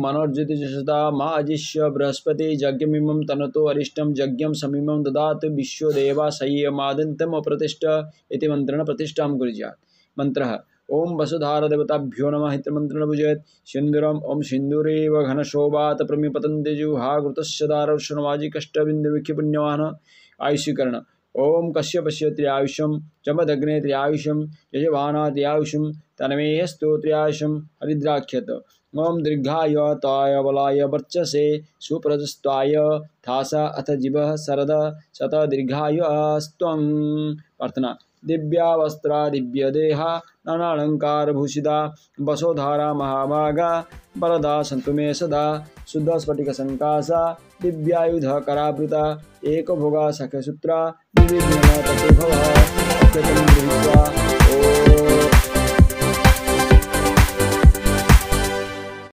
मनोर्ज्योतिषदा माजिष्य बृहस्पति यज्ञमिमं तनतो अरिष्टं यज्ञं समिमं ददातु विश्वदेवा सय्यमादित्यम् अप्रतिष्ठ इति मंत्रेण प्रतिष्ठां कुर्यात्। मंत्रः ओम वसुधारदेवताभ्यो नमः इति मंत्रेण पूजयेत्। सिन्दूरम् ओम सिन्दूरेव घनशोभात् प्रमिपतन्ते जुहाघृतस्य दारर्षणवाजी कष्टबिन्दुविख्य पुण्यवान्। आयुष्यकरण ओम कश्यपस्य त्र्यायुषं चमदग्ने त्र्यायुषं यजमाना त्र्यायुषं तन्मेऽस्तु त्र्यायुषं हरिद्राख्यत। ओम दीर्घाय ताय बलाय वर्चसे सुप्रजस्त्वाय थासा अथ जीवः शरद शत दीर्घायुस्त्वं। प्रार्थना दिव्या वस्त्रा दिव्य देहा नानालंकार भूषिता वसोधारा महाभागा वरदा सन्तु मे सदा शुद्ध स्फटिक संकासा दिव्यायुध करावृता एक भोगा सख्यसूत्रा विविघ्न ततो भव अत्यतं गृहीत्वा